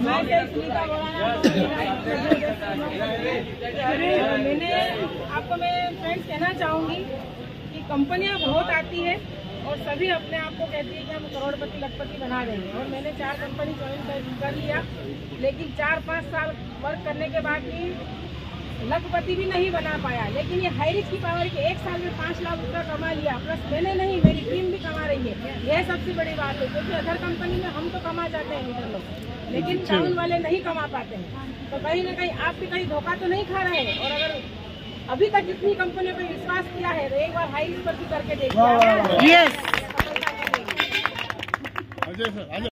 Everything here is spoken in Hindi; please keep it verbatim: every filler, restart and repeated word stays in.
मैं सुनीता बोराना। मैंने आपको मैं फ्रेंड्स कहना चाहूँगी कि कंपनियाँ बहुत आती है और सभी अपने आप को कहती है कि हम करोड़पति लखपति बना देंगे। और मैंने चार कंपनी ज्वाइन कर लिया, लेकिन चार पाँच साल वर्क करने के बाद भी लखपति भी नहीं बना पाया। लेकिन ये हाईरिच की पावर के एक साल में पाँच लाख रुपया कमा लिया, प्लस मैंने नहीं, मेरी टीम भी कमा रही है। यह सबसे बड़ी बात है, क्योंकि अदर कंपनी में हम तो कमा जाते हैं लीडर लोग, लेकिन टाउन वाले नहीं कमा पाते हैं। तो कहीं ना कहीं आप भी कहीं धोखा तो नहीं खा रहे हैं। और अगर अभी तक जितनी कंपनियों पर विश्वास किया है तो एक बार हाईरिच पर भी करके देखिए।